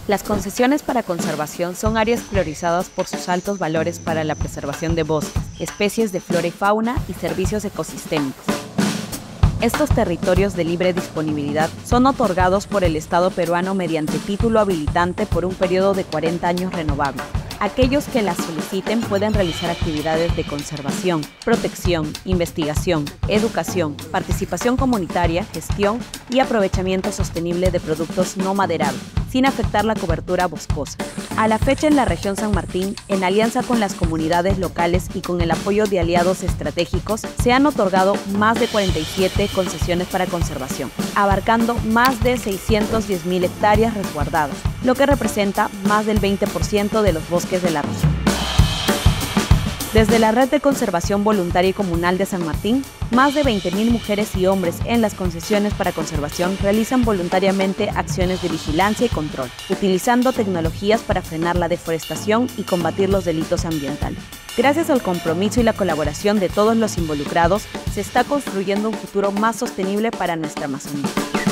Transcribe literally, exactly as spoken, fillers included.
Las concesiones para conservación son áreas priorizadas por sus altos valores para la preservación de bosques, especies de flora y fauna y servicios ecosistémicos. Estos territorios de libre disponibilidad son otorgados por el Estado peruano mediante título habilitante por un periodo de cuarenta años renovable. Aquellos que las soliciten pueden realizar actividades de conservación, protección, investigación, educación, participación comunitaria, gestión y aprovechamiento sostenible de productos no maderables, sin afectar la cobertura boscosa. A la fecha en la región San Martín, en alianza con las comunidades locales y con el apoyo de aliados estratégicos, se han otorgado más de cuarenta y siete concesiones para conservación, abarcando más de seiscientas diez mil hectáreas resguardadas, lo que representa más del veinte por ciento de los bosques de la región. Desde la Red de Conservación Voluntaria y Comunal de San Martín, más de veinte mil mujeres y hombres en las concesiones para conservación realizan voluntariamente acciones de vigilancia y control, utilizando tecnologías para frenar la deforestación y combatir los delitos ambientales. Gracias al compromiso y la colaboración de todos los involucrados, se está construyendo un futuro más sostenible para nuestra Amazonía.